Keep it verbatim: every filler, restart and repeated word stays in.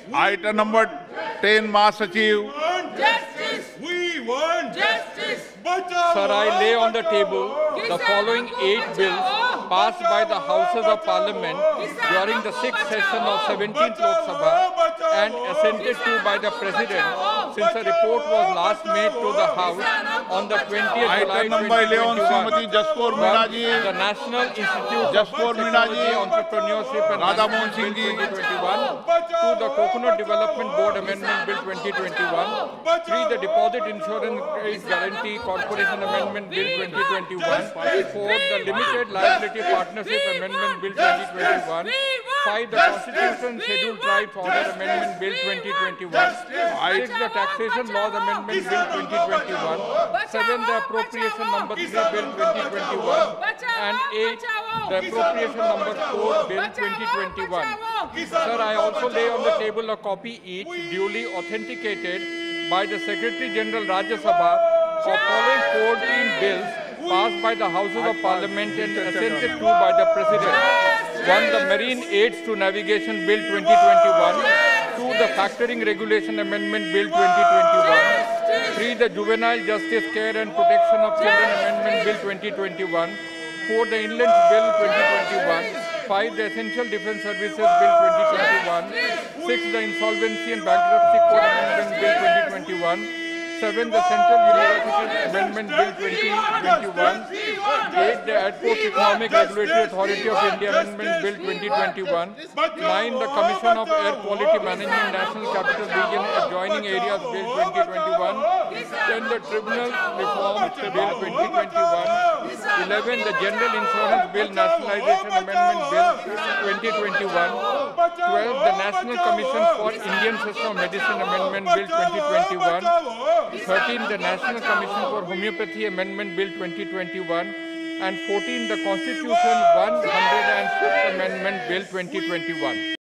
Item number ten, Mahasachiv. Justice. We want Justice. Sir, I lay on the table the following eight bills passed by the Houses of Parliament during the sixth session of seventeenth Lok Sabha and assented to by the President since a report was last made to the House on the twentieth July Item number eleven, twenty Srimati twenty-one. Jaspur Meena ji. The National Institute Jaspur of Meena Technology, ji. Entrepreneurship and Radha Management Mohan Singh Bill ji. twenty twenty-one. To the Coconut Development Board Amendment Bill twenty twenty-one. Three, the Deposit Insurance Guarantee Corporation Amendment Bill twenty twenty-one. Four, the Limited Liability Partnership Amendment Bill twenty twenty-one. Five, the Constitution Scheduled Tribes Order Amendment Bill twenty twenty-one. Six, the Taxation Laws Amendment Bill twenty twenty-one. Seven, the Appropriation Number three Bill twenty twenty-one. And eight, the Appropriation Number four Bill twenty twenty-one. Sir, I also lay on the table a copy each duly authenticated by the Secretary General Rajya Sabha of following fourteen bills passed by the Houses of Parliament and assented to by the President. One, the Marine Aids to Navigation Bill twenty twenty-one. Two, the Factoring Regulation Amendment Bill twenty twenty-one. Three, the Juvenile Justice Care and Protection of Children Amendment Bill twenty twenty-one. Four, the Inland Bill twenty twenty-one. Five, the Essential Defence Services Bill twenty twenty-one. Six, the Insolvency and Bankruptcy Code Amendment Bill twenty twenty-one. Seven, the Central University Amendment Bill twenty twenty-one. Eight, the Airport Economic Regulatory Authority of India Amendment Bill twenty twenty-one. Nine, the Commission of Air Quality Management National Capital Region Adjoining Areas Bill twenty twenty-one. Ten, the Tribunal Reform Bill twenty twenty-one. Eleven, the General Insurance Bill Nationalization Amendment Bill twenty twenty-one. Twelve, the National Commission for Indian System of Medicine Amendment Bill twenty twenty-one. Thirteen, the National Commission for Homeopathy Amendment Bill twenty twenty-one. And fourteen, the Constitution one hundred fifth Amendment Bill twenty twenty-one.